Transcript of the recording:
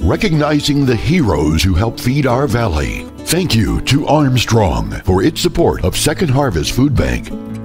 recognizing the heroes who help feed our valley. Thank you to Armstrong for its support of Second Harvest Food Bank.